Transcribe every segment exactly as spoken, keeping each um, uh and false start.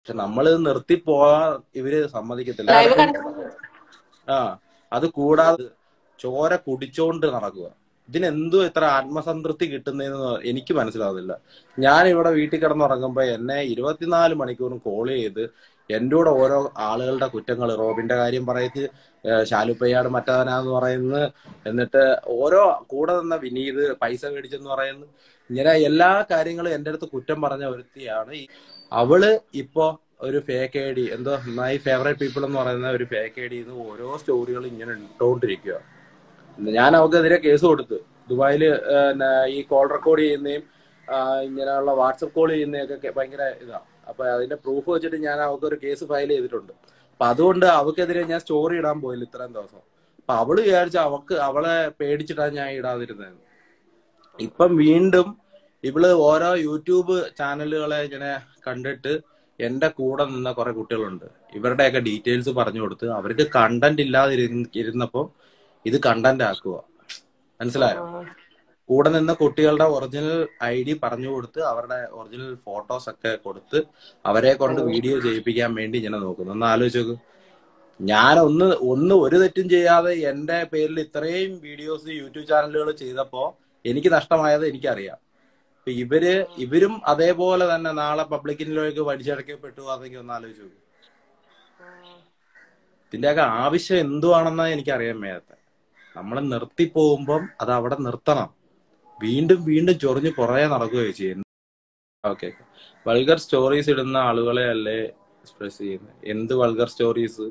പക്ഷെ നമ്മളിത് നിർത്തി പോവാൻ ഇവര് സമ്മതിക്കത്തില്ല. ലൈവ് ആ അത് കൂടാതെ ചോര കുടിച്ചോണ്ട് നടക്കുക. ഇതിനെന്തോ ഇത്ര ആത്മസംതൃപ്തി കിട്ടുന്നതെന്ന് എനിക്ക് മനസ്സിലാവുന്നില്ല. ഞാൻ ഇവിടെ വീട്ടിൽ കിടന്നുറങ്ങുമ്പോ എന്നെ ഇരുപത്തിനാല് മണിക്കൂറും കോൾ ചെയ്ത് എൻ്റെ കൂടെ ഓരോ ആളുകളുടെ കുറ്റങ്ങൾ, റോബിന്റെ കാര്യം പറയുന്നത്, ശാലുപ്പയ്യാട് മറ്റവനാന്ന് പറയുന്നത്, എന്നിട്ട് ഓരോ കൂടെ നിന്ന വിനീത് പൈസ മേടിച്ചെന്ന് പറയുന്നു. ഇങ്ങനെ എല്ലാ കാര്യങ്ങളും എൻ്റെ അടുത്ത് കുറ്റം പറഞ്ഞ ഒരുത്തിയാണ്. അവള് ഇപ്പോ ഒരു ഫേക്ക് ഐ ഡി, എന്തോ മൈ ഫേവറേറ്റ് പീപ്പിൾ എന്ന് പറയുന്ന ഒരു ഫേക്ക് ഐ ഡിന്ന് ഓരോ സ്റ്റോറികൾ ഇങ്ങനെ ഇട്ടുകൊണ്ടിരിക്കുക. ഞാൻ അവക്കെതിരെ കേസ് കൊടുത്തു. ദുബായില് ഈ കോൾ റെക്കോർഡ് ചെയ്യുന്നതും ഇങ്ങനെയുള്ള വാട്സപ്പ് കോൾ ചെയ്യുന്നതൊക്കെ ഭയങ്കര ഇതാ. അപ്പൊ അതിന്റെ പ്രൂഫ് വെച്ചിട്ട് ഞാൻ അവർക്ക് ഒരു കേസ് ഫയൽ ചെയ്തിട്ടുണ്ട്. അപ്പൊ അതുകൊണ്ട് അവക്കെതിരെ ഞാൻ സ്റ്റോറി ഇടാൻ പോയില്ല ഇത്രയും ദിവസം. അപ്പൊ അവള് വിചാരിച്ച അവക്ക് അവളെ പേടിച്ചിട്ടാണ് ഞാൻ ഇടാതിരുന്നത്. ഇപ്പം വീണ്ടും ഇവള് ഓരോ യൂട്യൂബ് ചാനലുകളെ ഇങ്ങനെ കണ്ടിട്ട് എന്റെ കൂടെ നിന്ന കുറെ കുട്ടികളുണ്ട്, ഇവരുടെയൊക്കെ ഡീറ്റെയിൽസ് പറഞ്ഞു കൊടുത്ത് അവർക്ക് കണ്ടന്റ് ഇല്ലാതിരുന്നപ്പോ ഇത് കണ്ടന്റ് ആക്കുക. മനസ്സിലായോ? കൂടെ നിന്ന കുട്ടികളുടെ ഒറിജിനൽ ഐ ഡി പറഞ്ഞു കൊടുത്ത് അവരുടെ ഒറിജിനൽ ഫോട്ടോസ് ഒക്കെ കൊടുത്ത് അവരെ കൊണ്ട് വീഡിയോ ചെയ്യിപ്പിക്കാൻ വേണ്ടി ഇങ്ങനെ നോക്കുന്നു. ഒന്ന് ആലോചിച്ച് നോക്ക്. ഞാൻ ഒന്ന് ഒന്ന് ഒരു തെറ്റും ചെയ്യാതെ എന്റെ പേരിൽ ഇത്രയും വീഡിയോസ് യൂട്യൂബ് ചാനലുകൾ ചെയ്തപ്പോ എനിക്ക് നഷ്ടമായത് എനിക്കറിയാം. അപ്പൊ ഇവര് ഇവരും അതേപോലെ തന്നെ നാളെ പബ്ലിക്കിലേക്ക് വലിച്ചടക്കപ്പെട്ടു അതെങ്കിൽ ഒന്ന് ആലോചിച്ചു. ഇതിന്റെയൊക്കെ ആവശ്യം എന്തുവാണെന്നാ എനിക്കറിയാൻ മേലത്തെ. നമ്മൾ നിർത്തി പോകുമ്പം അത് അവിടെ നിർത്തണം. വീണ്ടും വീണ്ടും ചൊറിഞ്ഞ് പുറകെ നടക്കുകയോ ചെയ്യുന്നു. ഓക്കെ, വൾഗർ സ്റ്റോറീസ് ഇടുന്ന ആളുകളെ അല്ലേ എക്സ്പ്രസ് ചെയ്യുന്നത്? എന്ത് വൾഗർ സ്റ്റോറീസ്?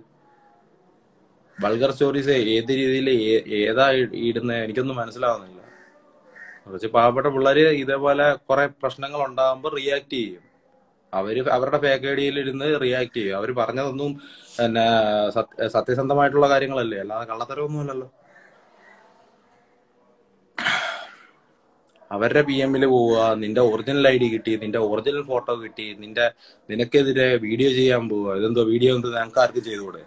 വൾഗർ സ്റ്റോറീസ് ഏത് രീതിയിൽ ഏതാ ഇടുന്നത് എനിക്കൊന്നും മനസ്സിലാവുന്നില്ല. കുറച്ച് പാവപ്പെട്ട പിള്ളേര് ഇതേപോലെ കുറെ പ്രശ്നങ്ങൾ ഉണ്ടാകുമ്പോൾ റിയാക്ട് ചെയ്യും. അവര് അവരുടെ ഫേക്ക് ഐ ഡിയിൽ ഇരുന്ന് റിയാക്ട് ചെയ്യും. അവര് പറഞ്ഞതൊന്നും പിന്നെ സത്യസന്ധമായിട്ടുള്ള കാര്യങ്ങളല്ലേ, അല്ലാതെ കള്ളത്തരമൊന്നുമല്ലല്ലോ. അവരുടെ പി എമ്മില് പോവുക, നിന്റെ ഒറിജിനൽ ഐ ഡി കിട്ടി, നിന്റെ ഒറിജിനൽ ഫോട്ടോ കിട്ടി, നിന്റെ നിനക്കെതിരെ വീഡിയോ ചെയ്യാൻ പോവുക. ഇതെന്തോ വീഡിയോ എന്ത് ഞങ്ങൾക്ക് ആർക്ക് ചെയ്തുകൂടെ?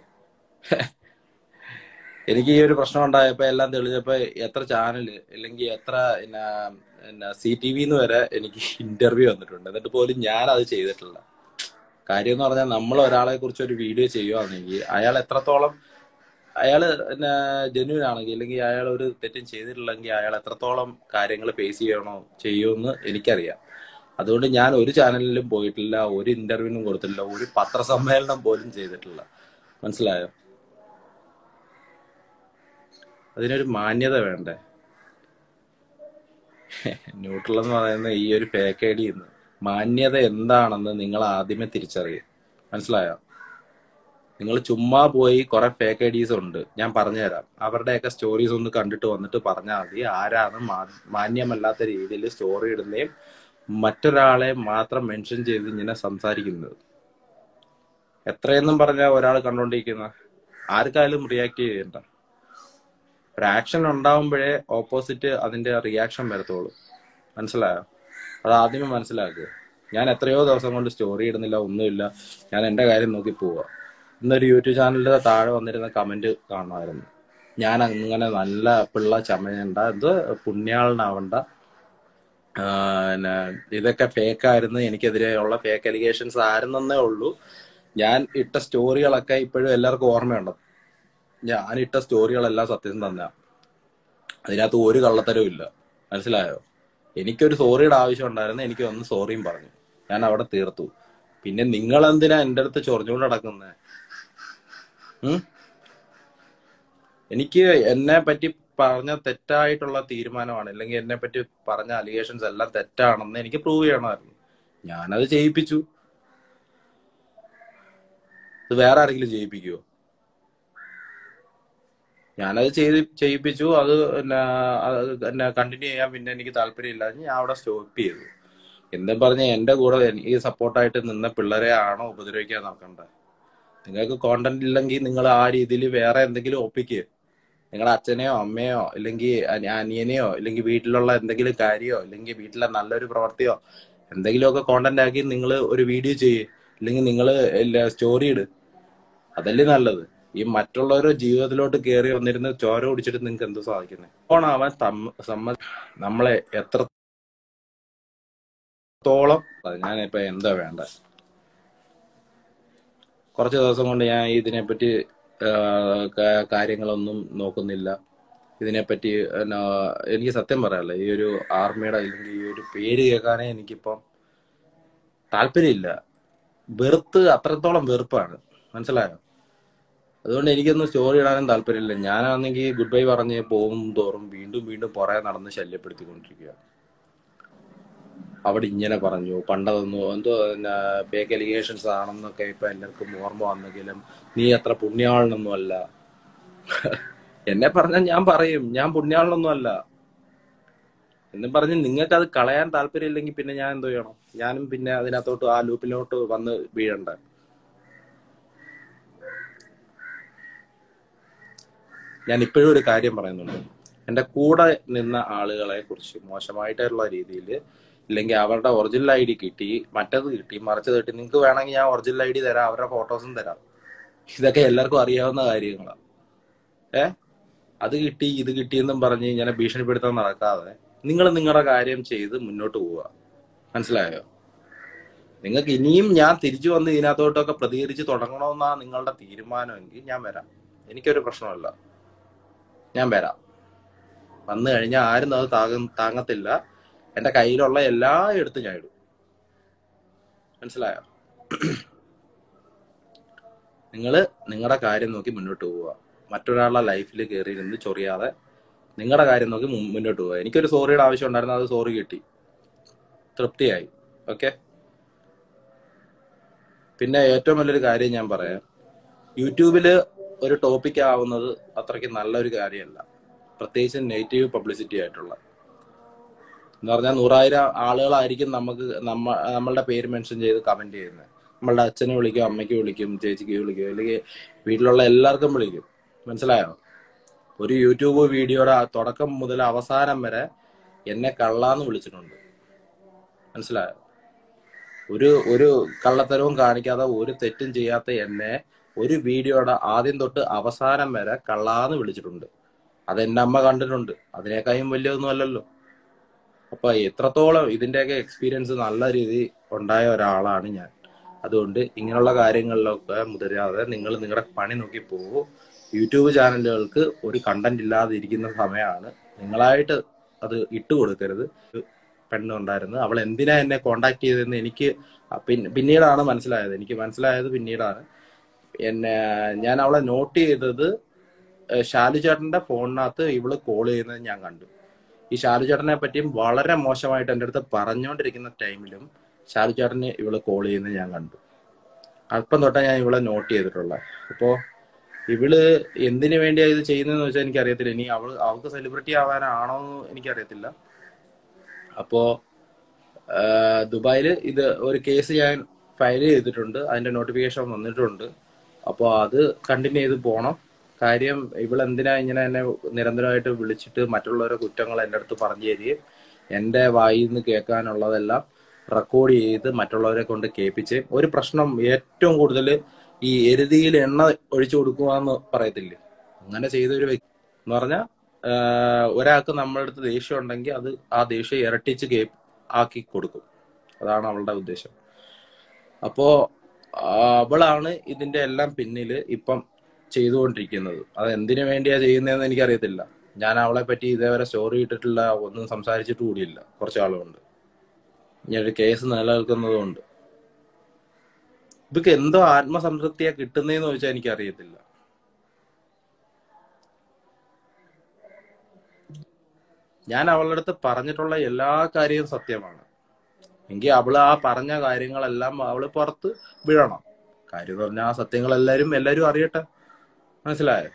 എനിക്ക് ഈ ഒരു പ്രശ്നം ഉണ്ടായപ്പോ എല്ലാം തെളിഞ്ഞപ്പോ എത്ര ചാനല് അല്ലെങ്കിൽ എത്ര പിന്നെ സി ടി വിന്ന് വരെ എനിക്ക് ഇന്റർവ്യൂ വന്നിട്ടുണ്ട്. എന്നിട്ട് പോലും ഞാൻ അത് ചെയ്തിട്ടില്ല. കാര്യം എന്ന് പറഞ്ഞാൽ നമ്മൾ ഒരാളെ കുറിച്ച് ഒരു വീഡിയോ ചെയ്യുകയാണെങ്കിൽ അയാൾ എത്രത്തോളം അയാള് പിന്നെ ജെന്യൂൻ ആണെങ്കിൽ, അല്ലെങ്കിൽ അയാൾ ഒരു തെറ്റും ചെയ്തിട്ടില്ലെങ്കിൽ അയാൾ എത്രത്തോളം കാര്യങ്ങൾ ഫേസ് ചെയ്യണോ ചെയ്യുമെന്ന് എനിക്കറിയാം. അതുകൊണ്ട് ഞാൻ ഒരു ചാനലിലും പോയിട്ടില്ല, ഒരു ഇന്റർവ്യൂവിനും കൊടുത്തിട്ടില്ല, ഒരു പത്രസമ്മേളനം പോലും ചെയ്തിട്ടില്ല. മനസ്സിലായോ? അതിനൊരു മാന്യത വേണ്ടേ? ന്യൂട്രൽ എന്ന് പറയുന്ന ഈ ഒരു ഫേക്ക് ഐ ഡി മാന്യത എന്താണെന്ന് നിങ്ങൾ ആദ്യമേ തിരിച്ചറിയും. മനസ്സിലായോ? നിങ്ങൾ ചുമ്മാ പോയി കുറെ ഫേക്ക് ഐ ഡീസ് ഉണ്ട്, ഞാൻ പറഞ്ഞുതരാം. അവരുടെയൊക്കെ സ്റ്റോറീസ് ഒന്ന് കണ്ടിട്ട് വന്നിട്ട് പറഞ്ഞാൽ മതി ആരാണ് മാന്യമല്ലാത്ത രീതിയിൽ സ്റ്റോറി ഇടുന്നതും മറ്റൊരാളെ മാത്രം മെൻഷൻ ചെയ്ത് ഇങ്ങനെ സംസാരിക്കുന്നത്. എത്രയെന്നും പറഞ്ഞാൽ ഒരാൾ കണ്ടോണ്ടിരിക്കുന്ന ആർക്കായാലും റിയാക്ട് ചെയ്യണ്ട. ഒരു ആക്ഷൻ ഉണ്ടാവുമ്പോഴേ ഓപ്പോസിറ്റ് അതിന്റെ റിയാക്ഷൻ വരത്തുള്ളൂ. മനസ്സിലായോ? അത് ആദ്യമേ മനസ്സിലാക്കുക. ഞാൻ എത്രയോ ദിവസം കൊണ്ട് സ്റ്റോറി ഇടുന്നില്ല, ഒന്നുമില്ല, ഞാൻ എന്റെ കാര്യം നോക്കി പോവുക. ഇന്നൊരു യൂട്യൂബ് ചാനലിന്റെ താഴെ വന്നിരുന്ന കമന്റ് കാണുമായിരുന്നു, ഞാൻ അങ്ങനെ നല്ല പിള്ള ചമയണ്ട, ഇത് പുണ്യാളനാവണ്ട, പിന്നെ ഇതൊക്കെ ഫേക്കായിരുന്നു, എനിക്കെതിരെയുള്ള ഫേക്ക് അലിഗേഷൻസ് ആയിരുന്നേ ഉള്ളൂ. ഞാൻ ഇട്ട സ്റ്റോറികളൊക്കെ ഇപ്പോഴും എല്ലാവർക്കും ഓർമ്മയുണ്ട്. ഞാൻ ഇട്ട സ്റ്റോറികളെല്ലാം സത്യം തന്നെ, അതിനകത്ത് ഒരു കള്ളത്തരവും ഇല്ല. മനസ്സിലായോ? എനിക്കൊരു സോറിയുടെ ആവശ്യം ഉണ്ടായിരുന്നു, എനിക്ക് ഒന്ന് സോറിയും പറഞ്ഞു, ഞാൻ അവിടെ തീർത്തു. പിന്നെ നിങ്ങൾ എന്തിനാ എൻ്റെ അടുത്ത് ചൊറിഞ്ഞുകൊണ്ട് നടക്കുന്നത്? ഉം എനിക്ക് എന്നെ പറ്റി പറഞ്ഞ തെറ്റായിട്ടുള്ള തീരുമാനമാണ്, അല്ലെങ്കിൽ എന്നെ പറ്റി പറഞ്ഞ അലിഗേഷൻസ് എല്ലാം തെറ്റാണെന്ന് എനിക്ക് പ്രൂവ് ചെയ്യണമായിരുന്നു. ഞാനത് ചെയ്യിപ്പിച്ചു. ഇത് വേറെ ആരെങ്കിലും ചെയ്യിപ്പിക്കുവോ? ഞാനത് ചെയ്ത് ചെയ്യിപ്പിച്ചു. അത് പിന്നെ കണ്ടിന്യൂ ചെയ്യാൻ പിന്നെ എനിക്ക് താല്പര്യമില്ല, ഞാൻ അവിടെ സ്റ്റോപ്പ് ചെയ്തു. എന്നും പറഞ്ഞ് എന്റെ കൂടെ ഈ സപ്പോർട്ടായിട്ട് നിന്ന പിള്ളേരെ ആണോ ഉപദ്രവിക്കാൻ നോക്കണ്ടേ? നിങ്ങൾക്ക് കോണ്ടന്റ് ഇല്ലെങ്കിൽ നിങ്ങൾ ആ രീതിയിൽ വേറെ എന്തെങ്കിലും ഒപ്പിക്കുക. നിങ്ങളുടെ അച്ഛനെയോ അമ്മയോ അല്ലെങ്കിൽ അനിയനെയോ അല്ലെങ്കിൽ വീട്ടിലുള്ള എന്തെങ്കിലും കാര്യമോ അല്ലെങ്കിൽ വീട്ടിലെ നല്ലൊരു പ്രവർത്തിയോ എന്തെങ്കിലുമൊക്കെ കോണ്ടന്റ് ആക്കി നിങ്ങൾ ഒരു വീഡിയോ ചെയ്യ്, അല്ലെങ്കിൽ നിങ്ങൾ സ്റ്റോറി ഇട്. അതല്ലേ നല്ലത്. ഈ മറ്റുള്ളവരുടെ ജീവിതത്തിലോട്ട് കയറി വന്നിരുന്ന് ചോര കുടിച്ചിട്ട് നിങ്ങൾക്ക് എന്ത് സാധിക്കുന്നത്? ഓണാവാൻ സമ്മ നമ്മളെ എത്രത്തോളം ഞാനിപ്പോ എന്താ വേണ്ട കുറച്ച് ദിവസം കൊണ്ട് ഞാൻ ഇതിനെപ്പറ്റി കാര്യങ്ങളൊന്നും നോക്കുന്നില്ല. ഇതിനെപ്പറ്റി എനിക്ക് സത്യം പറയാമല്ലോ, ഈ ഒരു ആർമിയുടെ അല്ലെങ്കിൽ ഈ ഒരു പേര് കേൾക്കാനേ എനിക്കിപ്പം താല്പര്യമില്ല. വെറുത്ത്, അത്രത്തോളം വെറുപ്പാണ്, മനസ്സിലായോ? അതുകൊണ്ട് എനിക്കൊന്നും സ്റ്റോറി ഇടാനും താല്പര്യമില്ല. ഞാനാണെങ്കിൽ ഗുഡ് ബൈ പറഞ്ഞ് പോകും തോറും വീണ്ടും വീണ്ടും പുറകെ നടന്ന് ശല്യപ്പെടുത്തിക്കൊണ്ടിരിക്കുക. അവിടെ ഇങ്ങനെ പറഞ്ഞു, പണ്ടതൊന്നു എന്തോ ഫേക്ക് അലിഗേഷൻസ് ആണെന്നൊക്കെ ഇപ്പൊ എല്ലാവർക്കും ഓർമ്മ വന്നെങ്കിലും നീ അത്ര പുണ്യാളനൊന്നും അല്ല. എന്നെ പറഞ്ഞാൽ ഞാൻ പറയും ഞാൻ പുണ്യാളനൊന്നും അല്ല എന്നും പറഞ്ഞ് നിങ്ങൾക്ക് അത് കളയാൻ താല്പര്യമില്ലെങ്കിൽ പിന്നെ ഞാൻ എന്തോ ചെയ്യണം? ഞാനും പിന്നെ അതിനകത്തോട്ട് ആ ലൂപ്പിലോട്ട് വന്ന് വീഴണ്ട. ഞാൻ ഇപ്പോഴും ഒരു കാര്യം പറയുന്നുണ്ട്. എൻ്റെ കൂടെ നിന്ന ആളുകളെ കുറിച്ച് മോശമായിട്ടുള്ള രീതിയിൽ, ഇല്ലെങ്കിൽ അവരുടെ ഒറിജിനൽ ഐ ഡി കിട്ടി, മറ്റത് കിട്ടി, മറിച്ചത് കിട്ടി, നിങ്ങൾക്ക് വേണമെങ്കിൽ ഞാൻ ഒറിജിനൽ ഐ ഡി തരാം, അവരുടെ ഫോട്ടോസും തരാം. ഇതൊക്കെ എല്ലാവർക്കും അറിയാവുന്ന കാര്യങ്ങളാണ്. ഏ അത് കിട്ടി ഇത് കിട്ടിയെന്നും പറഞ്ഞ് ഇങ്ങനെ ഭീഷണിപ്പെടുത്താൻ നടക്കാതെ നിങ്ങൾ നിങ്ങളുടെ കാര്യം ചെയ്ത് മുന്നോട്ട് പോവുക. മനസ്സിലായോ? നിങ്ങൾക്ക് ഇനിയും ഞാൻ തിരിച്ചു വന്ന് ഇതിനകത്തോട്ടൊക്കെ പ്രതികരിച്ച് തുടങ്ങണമെന്നാണ് നിങ്ങളുടെ തീരുമാനമെങ്കിൽ ഞാൻ വരാം, എനിക്കൊരു പ്രശ്നമല്ല, ഞാൻ വരാം. വന്നു കഴിഞ്ഞാൽ ആരും അത് താങ്ങ താങ്ങത്തില്ല എൻ്റെ കയ്യിലുള്ള എല്ലാ എടുത്ത് ഞാൻ ഇടും. മനസ്സിലായോ? നിങ്ങൾ നിങ്ങളുടെ കാര്യം നോക്കി മുന്നോട്ട് പോവുക. മറ്റൊരാളുടെ ലൈഫിൽ കയറി ഇരുന്ന് ചൊറിയാതെ നിങ്ങളുടെ കാര്യം നോക്കി മുന്നോട്ട് പോവുക. എനിക്കൊരു സോറിയുടെ ആവശ്യം ഉണ്ടായിരുന്നു, അത് സോറി കിട്ടി, തൃപ്തിയായി. ഓക്കെ. പിന്നെ ഏറ്റവും വലിയൊരു കാര്യം ഞാൻ പറയാം, യൂട്യൂബില് ഒരു ടോപ്പിക് ആവുന്നത് അത്രയ്ക്ക് നല്ലൊരു കാര്യമല്ല, പ്രത്യേകിച്ച് നെഗറ്റീവ് പബ്ലിസിറ്റി ആയിട്ടുള്ള. എന്ന് പറഞ്ഞാൽ നൂറായിരം ആളുകളായിരിക്കും നമുക്ക് നമ്മ നമ്മളുടെ പേര് മെൻഷൻ ചെയ്ത് കമന്റ് ചെയ്യുന്നത്. നമ്മളുടെ അച്ഛനെ വിളിക്കും, അമ്മയ്ക്ക് വിളിക്കും, ചേച്ചിക്ക് വിളിക്കും, അല്ലെങ്കിൽ വീട്ടിലുള്ള എല്ലാവർക്കും വിളിക്കും. മനസ്സിലായോ? ഒരു യൂട്യൂബ് വീഡിയോയുടെ തുടക്കം മുതൽ അവസാനം വരെ എന്നെ കള്ളാന്ന് വിളിച്ചിട്ടുണ്ട്. മനസ്സിലായോ? ഒരു ഒരു കള്ളത്തരവും കാണിക്കാതെ ഒരു തെറ്റും ചെയ്യാത്ത എന്നെ ഒരു വീഡിയോയുടെ ആദ്യം തൊട്ട് അവസാനം വരെ കള്ളാന്ന് വിളിച്ചിട്ടുണ്ട്. അതെന്റെ അമ്മ കണ്ടിട്ടുണ്ട്. അതിനേക്കാളും വലിയൊന്നും അല്ലല്ലോ. അപ്പൊ എത്രത്തോളം ഇതിന്റെയൊക്കെ എക്സ്പീരിയൻസ് നല്ല രീതി ഉണ്ടായ ഒരാളാണ് ഞാൻ. അതുകൊണ്ട് ഇങ്ങനെയുള്ള കാര്യങ്ങളിലൊക്കെ മുതിരാതെ നിങ്ങൾ നിങ്ങളുടെ പണി നോക്കി പോകൂ. യൂട്യൂബ് ചാനലുകൾക്ക് ഒരു കണ്ടന്റ് ഇല്ലാതെ ഇരിക്കുന്ന സമയമാണ്. നിങ്ങളായിട്ട് അത് ഇട്ടുകൊടുക്കരുത്. പെണ്ണുണ്ടായിരുന്നു, അവൾ എന്തിനാ എന്നെ കോണ്ടാക്ട് ചെയ്തതെന്ന് എനിക്ക് പിന്നീടാണ് മനസ്സിലായത്. എനിക്ക് മനസ്സിലായത് പിന്നീടാണ്. എന്നെ ഞാൻ അവളെ നോട്ട് ചെയ്തത് ഷാലു ചേട്ടന്റെ ഫോണിനകത്ത് ഇവള് കോൾ ചെയ്യുന്നത് ഞാൻ കണ്ടു. ഈ ഷാലു ചേട്ടനെ പറ്റിയും വളരെ മോശമായിട്ട് എൻ്റെ അടുത്ത് പറഞ്ഞുകൊണ്ടിരിക്കുന്ന ടൈമിലും ഷാലു ചേട്ടന് ഇവള് കോൾ ചെയ്യുന്നത് ഞാൻ കണ്ടു. അല്പം തൊട്ടാ ഞാൻ ഇവളെ നോട്ട് ചെയ്തിട്ടുള്ളത്. അപ്പോ ഇവള് എന്തിനു വേണ്ടിയാ ഇത് ചെയ്യുന്നതെന്ന് വെച്ചാൽ എനിക്കറിയത്തില്ല. ഇനി അവൾ അവൾക്ക് സെലിബ്രിറ്റി ആവാനാണോ എന്ന് എനിക്കറിയത്തില്ല. അപ്പോ ദുബായിൽ ഇത് ഒരു കേസ് ഞാൻ ഫയൽ ചെയ്തിട്ടുണ്ട്, അതിന്റെ നോട്ടിഫിക്കേഷൻ വന്നിട്ടുണ്ട്. അപ്പോൾ അത് കണ്ടിന്യൂ ചെയ്ത് പോകണം. കാര്യം ഇവളെന്തിനാ ഇങ്ങനെ എന്നെ നിരന്തരമായിട്ട് വിളിച്ചിട്ട് മറ്റുള്ളവരുടെ കുറ്റങ്ങൾ എൻ്റെ അടുത്ത് പറഞ്ഞു തരികയും എൻ്റെ വായിൽ നിന്ന് കേൾക്കാനുള്ളതെല്ലാം റെക്കോർഡ് ചെയ്ത് മറ്റുള്ളവരെ കൊണ്ട് കേൾപ്പിച്ച് ഒരു പ്രശ്നം ഏറ്റവും കൂടുതൽ ഈ എരുതിയിൽ എണ്ണ ഒഴിച്ചു കൊടുക്കുക എന്ന് പറയത്തില്ലേ, അങ്ങനെ ചെയ്തൊരു വ്യക്തി എന്ന് പറഞ്ഞാൽ ഒരാൾക്ക് നമ്മളുടെ അടുത്ത് ദേഷ്യം ഉണ്ടെങ്കിൽ അത് ആ ദേഷ്യം ഇരട്ടിച്ച് കേ ആക്കി കൊടുക്കും. അതാണ് അവളുടെ ഉദ്ദേശം. അപ്പോ അവളാണ് ഇതിന്റെ എല്ലാം പിന്നില് ഇപ്പം ചെയ്തുകൊണ്ടിരിക്കുന്നത്. അത് എന്തിനു വേണ്ടിയാ ചെയ്യുന്നതെന്ന് എനിക്കറിയത്തില്ല. ഞാൻ അവളെ പറ്റി ഇതേവരെ സ്റ്റോറി ഇട്ടിട്ടില്ല, ഒന്നും സംസാരിച്ചിട്ട് കൂടിയില്ല കുറച്ച് ആളുകൊണ്ട്. ഇങ്ങനൊരു കേസ് നിലനിൽക്കുന്നതുകൊണ്ട് ഇതൊക്കെ എന്തോ ആത്മസംതൃപ്തിയാ കിട്ടുന്നതെന്ന് ചോദിച്ചാൽ എനിക്കറിയത്തില്ല. ഞാൻ അവളുടെ അടുത്ത് പറഞ്ഞിട്ടുള്ള എല്ലാ കാര്യവും സത്യമാണ് എങ്കിൽ അവള് ആ പറഞ്ഞ കാര്യങ്ങളെല്ലാം അവള് പുറത്ത് വിടണം. കാര്യം പറഞ്ഞ ആ സത്യങ്ങൾ എല്ലാരും എല്ലാരും അറിയട്ടെ. മനസ്സിലായോ?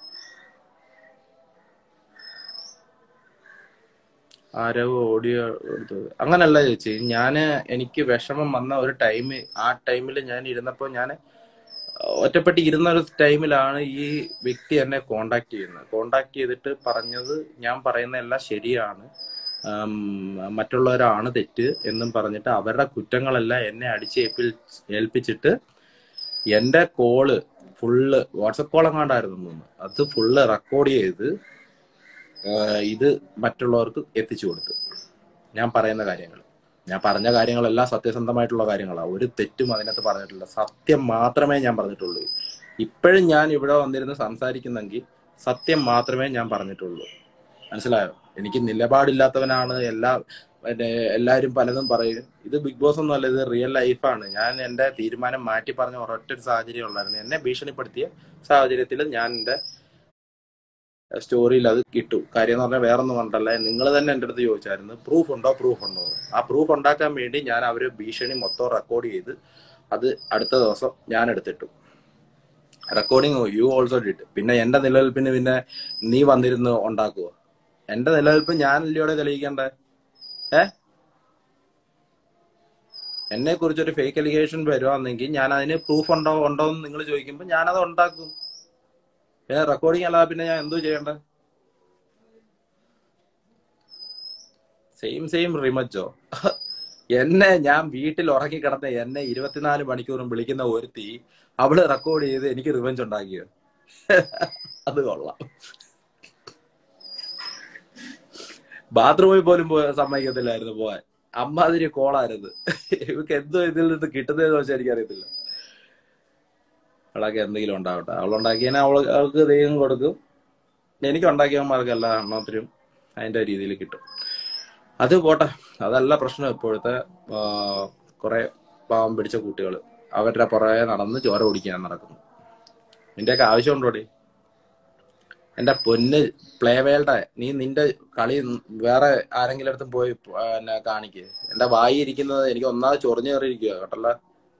ആരവ് ഓഡിയോ എടുത്തത് അങ്ങനല്ല ചേച്ചി. ഞാന് എനിക്ക് വിഷമം വന്ന ഒരു ടൈം, ആ ടൈമിൽ ഞാൻ ഇരുന്നപ്പോ ഞാൻ ഒറ്റപ്പെട്ട് ഇരുന്ന ഒരു ടൈമിലാണ് ഈ വ്യക്തി എന്നെ കോണ്ടാക്ട് ചെയ്യുന്നത്. കോണ്ടാക്ട് ചെയ്തിട്ട് പറഞ്ഞത് ഞാൻ പറയുന്ന എല്ലാം ശരിയാണ്, മറ്റുള്ളവരാണ് തെറ്റ് എന്നും പറഞ്ഞിട്ട് അവരുടെ കുറ്റങ്ങളെല്ലാം എന്നെ അടിച്ചേൽപ്പി ഏൽപ്പിച്ചിട്ട് എന്റെ കോള് ഫുള്ള് വാട്സപ്പ് കോൾ എങ്ങാണ്ടായിരുന്നു, അത് ഫുള്ള് റെക്കോർഡ് ചെയ്ത് ഇത് മറ്റുള്ളവർക്ക് എത്തിച്ചു കൊടുത്തു ഞാൻ പറയുന്ന കാര്യങ്ങൾ. ഞാൻ പറഞ്ഞ കാര്യങ്ങളെല്ലാം സത്യസന്ധമായിട്ടുള്ള കാര്യങ്ങളാണ്. ഒരു തെറ്റും അതിനകത്ത് പറഞ്ഞിട്ടില്ല. സത്യം മാത്രമേ ഞാൻ പറഞ്ഞിട്ടുള്ളൂ. ഇപ്പോഴും ഞാൻ ഇവിടെ വന്നിരുന്ന് സംസാരിക്കുന്നെങ്കിൽ സത്യം മാത്രമേ ഞാൻ പറഞ്ഞിട്ടുള്ളൂ. മനസ്സിലായോ? എനിക്ക് നിലപാടില്ലാത്തവനാണ് എല്ലാ എല്ലാവരും പലതും പറയും. ഇത് ബിഗ് ബോസ് ഒന്നും അല്ല, ഇത് റിയൽ ലൈഫാണ്. ഞാൻ എന്റെ തീരുമാനം മാറ്റി പറഞ്ഞ ഒരൊറ്റ സാഹചര്യം ഉള്ളായിരുന്നു. എന്നെ ഭീഷണിപ്പെടുത്തിയ സാഹചര്യത്തിൽ ഞാൻ എന്റെ സ്റ്റോറിയിൽ അത് കിട്ടും. കാര്യം എന്ന് പറഞ്ഞാൽ വേറെ ഒന്നും കണ്ടല്ല, നിങ്ങൾ തന്നെ എൻ്റെ അടുത്ത് ചോദിച്ചായിരുന്നു പ്രൂഫ് ഉണ്ടോ പ്രൂഫ് ഉണ്ടോ എന്ന്. ആ പ്രൂഫ് ഉണ്ടാക്കാൻ വേണ്ടി ഞാൻ അവര് ഭീഷണി മൊത്തം റെക്കോർഡ് ചെയ്ത് അത് അടുത്ത ദിവസം ഞാൻ എടുത്തിട്ടു. Recording you also did. പിന്നെ എന്റെ നിലനിൽപ്പിന് പിന്നെ നീ വന്നിരുന്ന് ഉണ്ടാക്കുവോ? എന്റെ നിലനിൽപ്പ് ഞാൻ ഇല്ലയോടെ തെളിയിക്കണ്ടേ? ഏ എന്നെ കുറിച്ചൊരു ഫേക്ക് അലിഗേഷൻ വരുവാണെങ്കിൽ ഞാൻ അതിന് പ്രൂഫ് ഉണ്ടോ ഉണ്ടോ എന്ന് നിങ്ങൾ ചോദിക്കുമ്പോൾ ഞാനത് ഉണ്ടാക്കും. ഏ റെക്കോർഡിങ് അല്ലാതെ പിന്നെ ഞാൻ എന്തോ ചെയ്യണ്ടേ? സെയിം സെയിം റിമച്ചോ? എന്നെ ഞാൻ വീട്ടിൽ ഉറങ്ങി കിടന്ന എന്നെ ഇരുപത്തിനാല് മണിക്കൂറും വിളിക്കുന്ന ഒരുത്തി അവള് റെക്കോർഡ് ചെയ്ത് എനിക്ക് റിവഞ്ച് ഉണ്ടാക്കിയോ? അത് കൊള്ളാം. ബാത്റൂമിൽ പോലും പോ സമ്മതിക്കത്തില്ലായിരുന്നു പോവാൻ. അമ്മാതിരി കോളായിരുന്നു. ഇവക്ക് എന്തോ ഇതിൽ നിന്ന് കിട്ടുന്നതെന്ന് വെച്ചാൽ എനിക്കറിയത്തില്ല. അവളൊക്കെ എന്തെങ്കിലും ഉണ്ടാവട്ടെ. അവളുണ്ടാക്കിയതിനെ അവൾ അവൾക്ക് ദൈവം കൊടുക്കും. എനിക്ക് ഉണ്ടാക്കിയവന്മാർക്ക് എല്ലാ എണ്ണത്തിനും അതിന്റെ രീതിയിൽ കിട്ടും. അത് പോട്ടെ, അതല്ല പ്രശ്നം. ഇപ്പോഴത്തെ കുറെ പാവം പിടിച്ച കുട്ടികൾ അവരുടെ പുറകെ നടന്ന് ചോര കുടിക്കാൻ നടക്കുന്നു. നിന്റെയൊക്കെ ആവശ്യമുണ്ടോടി? എന്റെ പൊന്ന് പ്ലേവേളുടെ നീ നിന്റെ കളി വേറെ ആരെങ്കിലും അടുത്തും പോയി എന്നെ കാണിക്ക്. എന്റെ വായി ഇരിക്കുന്നത് എനിക്ക് ഒന്നാമത് ചൊറിഞ്ഞു കയറിയിരിക്കുക കേട്ടല്ല.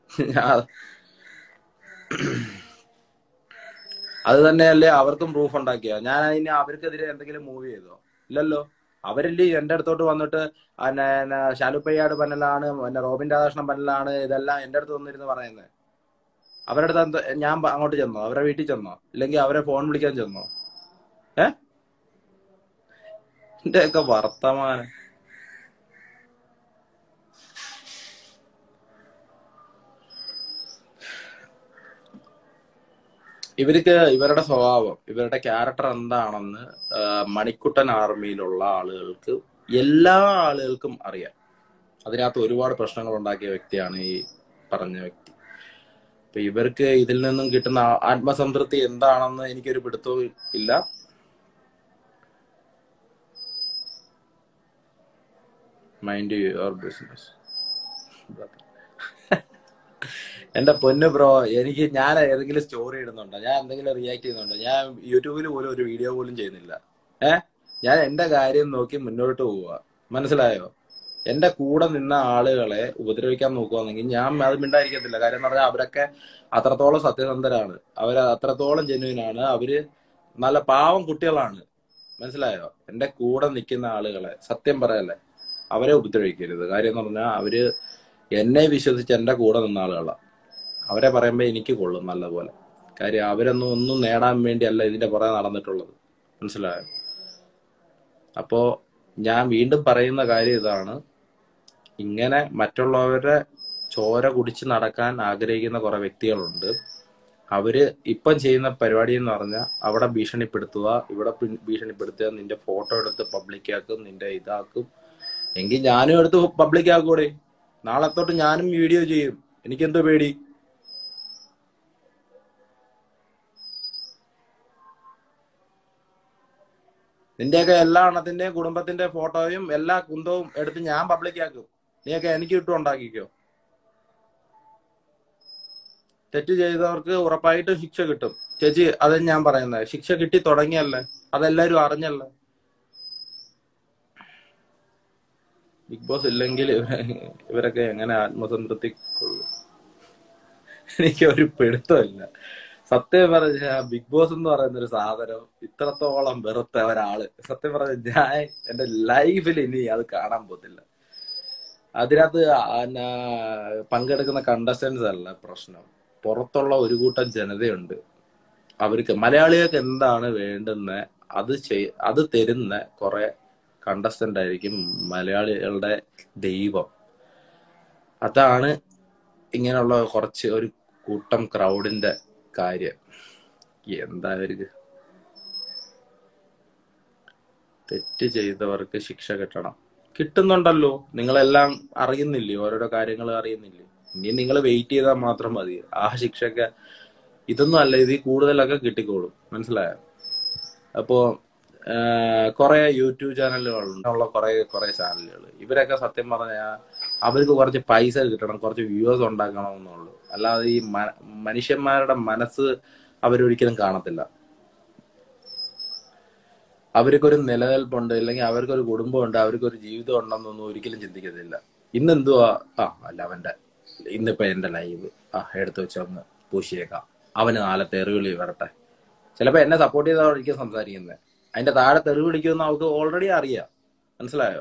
അത് തന്നെയല്ലേ അവർക്കും പ്രൂഫ് ഉണ്ടാക്കിയ. ഞാൻ അതിന് അവർക്കെതിരെ എന്തെങ്കിലും മൂവ് ചെയ്തോ? ഇല്ലല്ലോ. അവരില്ലേ എന്റെ അടുത്തോട്ട് വന്നിട്ട് പിന്നെ ശാലുപ്പയ്യാട് പന്നലാണ്, പിന്നെ റോബിൻ രാധാകൃഷ്ണൻ പന്നലാണ്, ഇതെല്ലാം എന്റെ അടുത്ത് വന്നിരുന്ന് പറയുന്നത്. അവരുടെ അടുത്ത് ഞാൻ അങ്ങോട്ട് ചെന്നോ? അവരെ വീട്ടിൽ ചെന്നോ? ഇല്ലെങ്കിൽ അവരെ ഫോൺ വിളിക്കാൻ ചെന്നോ? ഏ എന്റെ ഒക്കെ വർത്തമാനം. ഇവർക്ക് ഇവരുടെ സ്വഭാവം, ഇവരുടെ ക്യാരക്ടർ എന്താണെന്ന് മണിക്കുട്ടൻ ആർമിയിലുള്ള ആളുകൾക്ക്, എല്ലാ ആളുകൾക്കും അറിയാം. അതിനകത്ത് ഒരുപാട് പ്രശ്നങ്ങൾ ഉണ്ടാക്കിയ വ്യക്തിയാണ് ഈ പറഞ്ഞ വ്യക്തി. അപ്പൊ ഇവർക്ക് ഇതിൽ നിന്നും കിട്ടുന്ന ആത്മസംതൃപ്തി എന്താണെന്ന് എനിക്കൊരു പിടുത്തവും ഇല്ല. Mind your business. എന്റെ പൊന്ന് ബ്രോ, എനിക്ക് ഞാൻ ഏതെങ്കിലും സ്റ്റോറി ഇടുന്നുണ്ടോ? ഞാൻ എന്തെങ്കിലും റിയാക്ട് ചെയ്യുന്നുണ്ടോ? ഞാൻ യൂട്യൂബിൽ പോലും ഒരു വീഡിയോ പോലും ചെയ്യുന്നില്ല. ഏഹ് ഞാൻ എന്റെ കാര്യം നോക്കി മുന്നോട്ട് പോവുക. മനസ്സിലായോ? എന്റെ കൂടെ നിന്ന ആളുകളെ ഉപദ്രവിക്കാൻ നോക്കുകയാണെങ്കിൽ ഞാൻ അത് മിണ്ടായിരിക്കത്തില്ല. കാര്യം എന്ന് പറഞ്ഞാൽ അവരൊക്കെ അത്രത്തോളം സത്യസന്ധരാണ്, അവര് അത്രത്തോളം ജെന്യുവിനാണ്, അവര് നല്ല പാവം കുട്ടികളാണ്. മനസ്സിലായോ? എന്റെ കൂടെ നിൽക്കുന്ന ആളുകളെ സത്യം പറയല്ലേ, അവരെ ഉപദ്രവിക്കരുത്. കാര്യം എന്ന് പറഞ്ഞാൽ അവര് എന്നെ വിശ്വസിച്ച് എന്റെ കൂടെ നിന്ന ആളുകളാണ്. അവരെ പറയുമ്പോ എനിക്ക് കൊള്ളും നല്ലപോലെ. കാര്യം അവരൊന്നും ഒന്നും നേടാൻ വേണ്ടിയല്ല ഇതിന്റെ പുറകെ നടന്നിട്ടുള്ളത്. മനസ്സിലായോ? അപ്പോ ഞാൻ വീണ്ടും പറയുന്ന കാര്യം ഇതാണ്. ഇങ്ങനെ മറ്റുള്ളവരുടെ ചോര കുടിച്ച് നടക്കാൻ ആഗ്രഹിക്കുന്ന കുറെ വ്യക്തികളുണ്ട്. അവര് ഇപ്പം ചെയ്യുന്ന പരിപാടി എന്ന് പറഞ്ഞാൽ അവിടെ ഭീഷണിപ്പെടുത്തുക, ഇവിടെ ഭീഷണിപ്പെടുത്തുക, നിന്റെ ഫോട്ടോ എടുത്ത് പബ്ലിക്കാക്കും, നിന്റെ ഇതാക്കും. എങ്കിൽ ഞാനും എടുത്ത് പബ്ലിക്കാക്കൂടെ? നാളെ തൊട്ട് ഞാനും വീഡിയോ ചെയ്യും. എനിക്കെന്തോ പേടി? നിന്റെയൊക്കെ എല്ലാ എണ്ണത്തിന്റെയും കുടുംബത്തിന്റെ ഫോട്ടോയും എല്ലാ കുന്തവും എടുത്ത് ഞാൻ പബ്ലിക്കാക്കും. നീയൊക്കെ എനിക്ക് ഇട്ടും ഉണ്ടാക്കിക്കോ. തെറ്റ് ചെയ്തവർക്ക് ഉറപ്പായിട്ട് ശിക്ഷ കിട്ടും ചേച്ചി. അത് ഞാൻ പറയുന്നത്, ശിക്ഷ കിട്ടി തുടങ്ങിയല്ലേ, അതെല്ലാരും അറിഞ്ഞല്ലേ. ബിഗ് ബോസ് ഇല്ലെങ്കിൽ ഇവരൊക്കെ എങ്ങനെ ആത്മസംതൃപ്തി കൊള്ളും? എനിക്ക് ഒരു പിടുത്തമില്ല സത്യം പറഞ്ഞ. ബിഗ് ബോസ് എന്ന് പറയുന്ന ഒരു സാധനം ഇത്രത്തോളം വെറുത്ത ഒരാള് സത്യം പറഞ്ഞ ഞാൻ എന്റെ ലൈഫിൽ ഇനി അത് കാണാൻ പോത്തില്ല. അതിനകത്ത് പങ്കെടുക്കുന്ന കണ്ടസ്റ്റൻസ് അല്ല പ്രശ്നം, പുറത്തുള്ള ഒരു കൂട്ടം ജനതയുണ്ട്. അവർക്ക് മലയാളികൾക്ക് എന്താണ് വേണ്ടുന്ന അത് ചെയ് അത് തരുന്ന കുറെ കണ്ടസ്റ്റന്റ് ആയിരിക്കും മലയാളികളുടെ ദൈവം. അതാണ് ഇങ്ങനെയുള്ള കുറച്ച് ഒരു കൂട്ടം ക്രൗഡിന്റെ കാര്യം. എന്താ അവർക്ക്? തെറ്റ് ചെയ്തവർക്ക് ശിക്ഷ കിട്ടണം. കിട്ടുന്നുണ്ടല്ലോ. നിങ്ങളെല്ലാം അറിയുന്നില്ലേ, ഓരോരോ കാര്യങ്ങൾ അറിയുന്നില്ലേ? ഇനി നിങ്ങൾ വെയിറ്റ് ചെയ്താൽ മാത്രം മതി. ആ ശിക്ഷയൊക്കെ ഇതൊന്നും അല്ല, ഇതിൽ കൂടുതലൊക്കെ കിട്ടിക്കോളും. മനസ്സിലായോ? അപ്പോ കുറെ യൂട്യൂബ് ചാനലുകളുണ്ട്, ഉള്ള കുറെ കുറെ ചാനലുകൾ. ഇവരൊക്കെ സത്യം പറഞ്ഞാൽ അവർക്ക് കുറച്ച് പൈസ കിട്ടണം, കുറച്ച് വ്യൂവേഴ്സ് ഉണ്ടാക്കണം എന്നുള്ളൂ. അല്ലാതെ ഈ മനുഷ്യന്മാരുടെ മനസ്സ് അവരൊരിക്കലും കാണത്തില്ല. അവർക്കൊരു നിലനിൽപ്പുണ്ട്, അല്ലെങ്കിൽ അവർക്കൊരു കുടുംബമുണ്ട്, അവർക്കൊരു ജീവിതം ഉണ്ടെന്നൊന്നും ഒരിക്കലും ചിന്തിക്കത്തില്ല. ഇന്നെന്തുവാ, ആ അല്ല അവന്റെ ഇന്നിപ്പോ എന്റെ ലൈവ് ആ എടുത്തു വെച്ചൊന്ന് പൂശിയേക്കാം, അവന് നാളെ തെറിവിളി വരട്ടെ. ചിലപ്പോ എന്നെ സപ്പോർട്ട് ചെയ്തായിരിക്കും സംസാരിക്കുന്നത്, അതിന്റെ താഴെ തെറി വിളിക്കുമെന്ന് അവർക്ക് ഓൾറെഡി അറിയാം. മനസ്സിലായോ?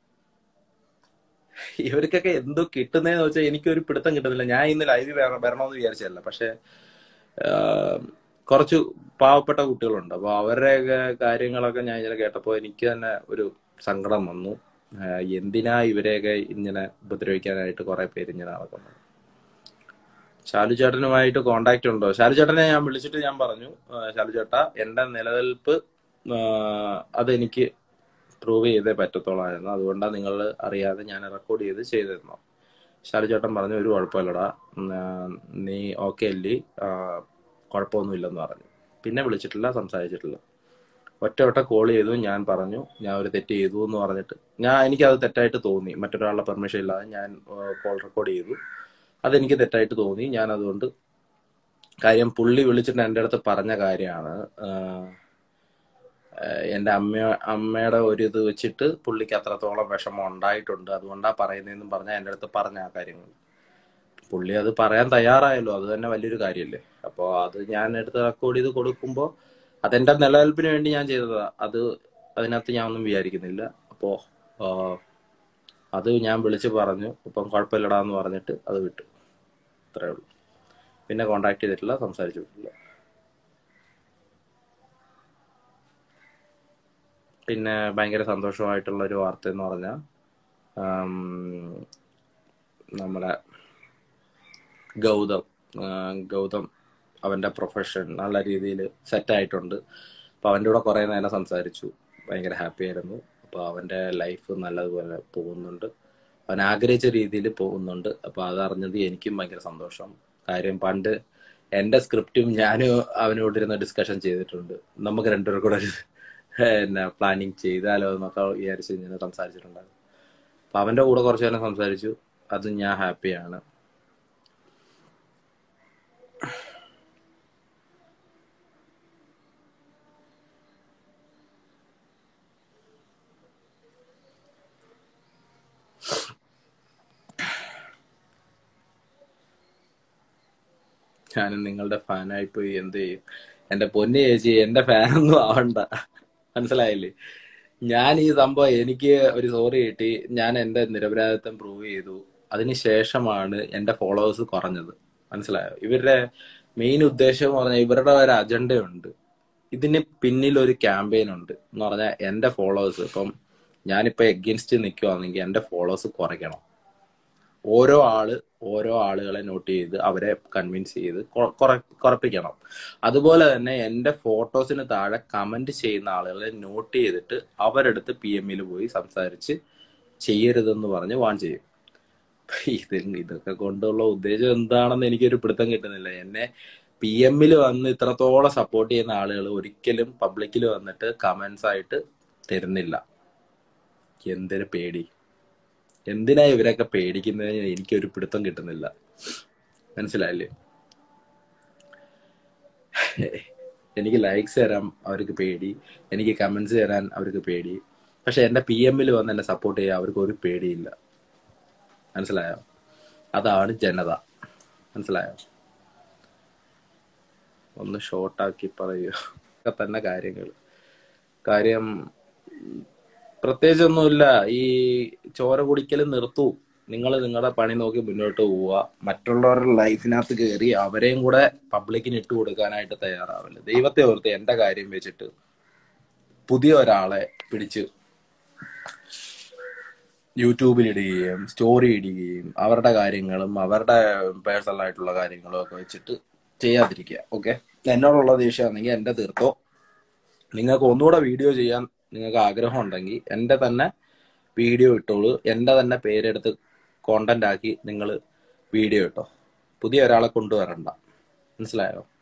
ഇവർക്കൊക്കെ എന്തോ കിട്ടുന്നതെന്ന് വെച്ചാൽ എനിക്കൊരു പിടുത്തം കിട്ടുന്നില്ല. ഞാൻ ഇന്ന് ലൈവ് വരണമെന്ന് വിചാരിച്ചതല്ല, പക്ഷെ കുറച്ച് പാവപ്പെട്ട കുട്ടികളുണ്ട്. അപ്പൊ അവരുടെയൊക്കെ കാര്യങ്ങളൊക്കെ ഞാൻ ഇങ്ങനെ കേട്ടപ്പോ എനിക്ക് തന്നെ ഒരു സങ്കടം വന്നു. എന്തിനാ ഇവരെയൊക്കെ ഇങ്ങനെ ഉപദ്രവിക്കാനായിട്ട് കുറെ പേര് ഇങ്ങനെ നടക്കുന്നത്. ശാലു ചേട്ടനുമായിട്ട് കോണ്ടാക്ട് ഉണ്ടോ? ശാലു ചേട്ടനെ ഞാൻ വിളിച്ചിട്ട് ഞാൻ പറഞ്ഞു, ശാലു ചേട്ടാ എന്റെ നിലനിൽപ്പ് അതെനിക്ക് പ്രൂവ് ചെയ്തേ പറ്റത്തോളായിരുന്നു, അതുകൊണ്ടാണ് നിങ്ങൾ അറിയാതെ ഞാൻ റെക്കോർഡ് ചെയ്ത് ചെയ്തിരുന്നു. ശാലു ചേട്ടൻ പറഞ്ഞു ഒരു കുഴപ്പമില്ലടാ, നീ ഓക്കെ അല്ലേ, കുഴപ്പമൊന്നുമില്ലെന്ന് പറഞ്ഞു. പിന്നെ വിളിച്ചിട്ടില്ല, സംസാരിച്ചിട്ടില്ല. ഒറ്റ വട്ടം കോൾ ചെയ്തു, ഞാൻ പറഞ്ഞു ഞാൻ ഒരു തെറ്റ് ചെയ്തു എന്ന് പറഞ്ഞിട്ട്. ഞാൻ എനിക്കത് തെറ്റായിട്ട് തോന്നി, മറ്റൊരാളുടെ പെർമിഷൻ ഇല്ലാതെ ഞാൻ കോൾ റെക്കോർഡ് ചെയ്തു. അതെനിക്ക് തെറ്റായിട്ട് തോന്നി. ഞാൻ അതുകൊണ്ട് കാര്യം പുള്ളി വിളിച്ചിട്ട് എൻ്റെ അടുത്ത് പറഞ്ഞ കാര്യമാണ്, എൻ്റെ അമ്മ അമ്മയുടെ ഒരു ഇത് വെച്ചിട്ട് പുള്ളിക്ക് അത്രത്തോളം വിഷമം ഉണ്ടായിട്ടുണ്ട്, അതുകൊണ്ടാണ് പറയുന്നതെന്നും പറഞ്ഞാൽ എൻ്റെ അടുത്ത് പറഞ്ഞ ആ കാര്യങ്ങൾ. പുള്ളി അത് പറയാൻ തയ്യാറായല്ലോ, അത് തന്നെ വലിയൊരു കാര്യമല്ലേ. അപ്പോൾ അത് ഞാൻ എടുത്ത് റെക്കോർഡ് ചെയ്ത് കൊടുക്കുമ്പോൾ അതെന്റെ നിലനിൽപ്പിന് വേണ്ടി ഞാൻ ചെയ്തതാ. അത് അതിനകത്ത് ഞാൻ ഒന്നും വിചാരിക്കുന്നില്ല. അപ്പോ അത് ഞാൻ വിളിച്ച് പറഞ്ഞു, ഇപ്പം കുഴപ്പമില്ലടാന്ന് പറഞ്ഞിട്ട് അത് വിട്ടു. അത്രേ ഉള്ളൂ. പിന്നെ കോണ്ടാക്ട് ചെയ്തിട്ടില്ല, സംസാരിച്ചിട്ടില്ല. പിന്നെ ഭയങ്കര സന്തോഷമായിട്ടുള്ള ഒരു വാർത്ത എന്ന് പറഞ്ഞാൽ നമ്മുടെ ഗൗതം ഗൗതം അവന്റെ പ്രൊഫഷൻ നല്ല രീതിയിൽ സെറ്റായിട്ടുണ്ട്. അപ്പോൾ അവൻ്റെ കൂടെ കുറേ നേരം സംസാരിച്ചു, ഭയങ്കര ഹാപ്പി ആയിരുന്നു. അപ്പോൾ അവൻ്റെ ലൈഫ് നല്ലതുപോലെ പോകുന്നുണ്ട്, അവൻ ആഗ്രഹിച്ച രീതിയിൽ പോകുന്നുണ്ട്. അപ്പോൾ അതറിഞ്ഞത് എനിക്കും ഭയങ്കര സന്തോഷം. കാര്യം പണ്ട് എൻ്റെ സ്ക്രിപ്റ്റും ഞാനും അവനോടിരുന്ന് ഡിസ്കഷൻ ചെയ്തിട്ടുണ്ട്. നമുക്ക് രണ്ടുപേരും കൂടെ എന്നാ പ്ലാനിങ് ചെയ്താലോ എന്നൊക്കെ വിചാരിച്ച് ഇങ്ങനെ സംസാരിച്ചിട്ടുണ്ടായിരുന്നു. അപ്പം അവൻ്റെ കൂടെ കുറച്ച് നേരം സംസാരിച്ചു, അത് ഞാൻ ഹാപ്പിയാണ്. ഞാനും നിങ്ങളുടെ ഫാനായിപ്പോയി, എന്ത് ചെയ്യും? എൻ്റെ പൊന്നു ചേച്ചി, എൻ്റെ ഫാനൊന്നും ആവണ്ട, മനസ്സിലായില്ലേ? ഞാൻ ഈ സംഭവം എനിക്ക് ഒരു സോറി കിട്ടി, ഞാൻ എൻ്റെ നിരപരാധിത്വം പ്രൂവ് ചെയ്തു. അതിനുശേഷമാണ് എൻ്റെ ഫോളോവേഴ്സ് കുറഞ്ഞത്. മനസ്സിലായോ? ഇവരുടെ മെയിൻ ഉദ്ദേശം എന്ന് പറഞ്ഞാൽ ഇവരുടെ ഒരു അജണ്ടയുണ്ട്, ഇതിന് പിന്നിൽ ഒരു ക്യാമ്പയിൻ ഉണ്ട് എന്ന് പറഞ്ഞാൽ എൻ്റെ ഫോളോവേഴ്സ്, ഇപ്പം ഞാനിപ്പോൾ എഗെയിൻസ്റ്റ് നിൽക്കുവാണെങ്കിൽ എൻ്റെ ഫോളോവേഴ്സ് കുറയ്ക്കണം. ഓരോ ആള് ഓരോ ആളുകളെ നോട്ട് ചെയ്ത് അവരെ കൺവിൻസ് ചെയ്ത് കുറപ്പിക്കണം. അതുപോലെ തന്നെ എൻ്റെ ഫോട്ടോസിന് താഴെ കമന്റ് ചെയ്യുന്ന ആളുകളെ നോട്ട് ചെയ്തിട്ട് അവരെടുത്ത് പി എമ്മിൽ പോയി സംസാരിച്ച് ചെയ്യരുതെന്ന് പറഞ്ഞ് വാൺ ചെയ്യും. ഇത് ഇതൊക്കെ കൊണ്ടുള്ള ഉദ്ദേശം എന്താണെന്ന് എനിക്കൊരു പിടുത്തം കിട്ടുന്നില്ല. എന്നെ പി എമ്മിൽ വന്ന് ഇത്രത്തോളം സപ്പോർട്ട് ചെയ്യുന്ന ആളുകൾ ഒരിക്കലും പബ്ലിക്കിൽ വന്നിട്ട് കമന്റ്സ് ആയിട്ട് തരുന്നില്ല. എന്തൊരു പേടി, എന്തിനാ ഇവരൊക്കെ പേടിക്കുന്നതിന് എനിക്കൊരു പിടുത്തം കിട്ടുന്നില്ല. മനസ്സിലായില്ലേ? എനിക്ക് ലൈക്സ് തരാൻ അവർക്ക് പേടി, എനിക്ക് കമന്റ്സ് തരാൻ അവർക്ക് പേടി. പക്ഷെ എന്റെ പി എമ്മിൽ വന്ന് എന്നെ സപ്പോർട്ട് ചെയ്യാൻ അവർക്ക് ഒരു പേടിയില്ല. മനസ്സിലായോ? അതാണ് ജനത. മനസ്സിലായോ? ഒന്ന് ഷോർട്ടാക്കി പറയൂ തന്നെ കാര്യങ്ങൾ. കാര്യം പ്രത്യേകിച്ചൊന്നുമില്ല, ഈ ചോര കുടിക്കൽ നിർത്തൂ. നിങ്ങൾ നിങ്ങളുടെ പണി നോക്കി മുന്നോട്ട് പോവുക. മറ്റുള്ളവരുടെ ലൈഫിനകത്ത് കയറി അവരെയും കൂടെ പബ്ലിക്കിന് ഇട്ട് കൊടുക്കാനായിട്ട് തയ്യാറാവില്ല. ദൈവത്തെ ഓർത്ത് എന്റെ കാര്യം വെച്ചിട്ട് പുതിയ ഒരാളെ പിടിച്ച് യൂട്യൂബിൽ ഇടുകയും സ്റ്റോറി ഇടുകയും അവരുടെ കാര്യങ്ങളും അവരുടെ പേഴ്സണൽ ആയിട്ടുള്ള കാര്യങ്ങളും ഒക്കെ വെച്ചിട്ട് ചെയ്യാതിരിക്കുക. ഓക്കെ, എന്നോടുള്ള ദേഷ്യമാണെങ്കിൽ എന്റെ തീർത്തോ. നിങ്ങൾക്ക് ഒന്നുകൂടെ വീഡിയോ ചെയ്യാൻ നിങ്ങൾക്ക് ആഗ്രഹം ഉണ്ടെങ്കിൽ എൻ്റെ തന്നെ വീഡിയോ ഇട്ടോളൂ. എൻ്റെ തന്നെ പേരെടുത്ത് കോണ്ടന്റ് ആക്കി നിങ്ങൾ വീഡിയോ ഇട്ടോ. പുതിയ ഒരാളെ കൊണ്ടുവരണ്ട. മനസ്സിലായോ?